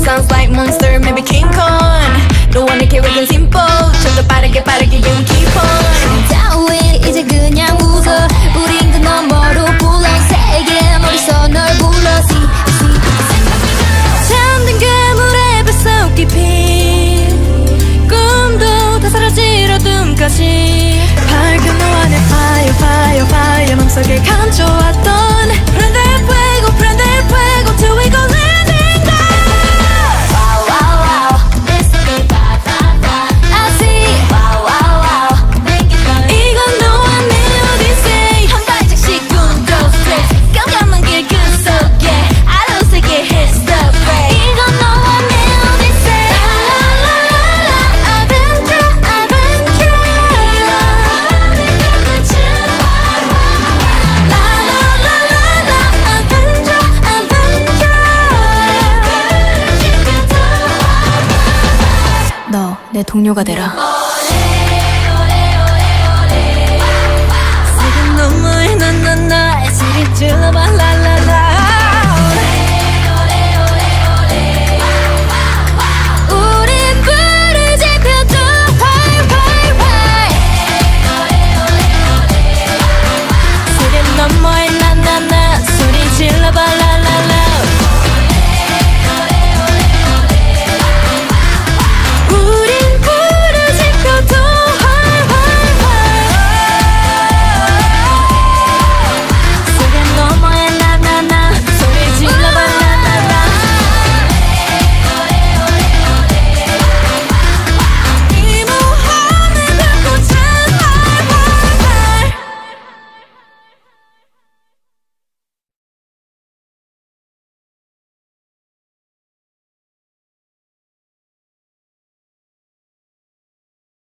Sounds like monster, maybe King Kong. 너와 내 계획은 simple. 좀 더 빠르게 you keep on. 따위 이제 그냥 웃어. 우린 그 너머로 불러. 세게 머릿속 널 불러. 잠든 그물에 뱃속 깊이 꿈도 다 사라질 어둠까지 밝은 너와 내 fire 맘속에 감춰왔던 Prende fuego till we go landing down. Wow this be I see wow 이건 너와 내 오디세이 한 발짝씩 꿈도 straight 깜깜한 길 그 속에 아로새게 hit the brake 이건 너와 내 오디세이 너 내 동료가 되라.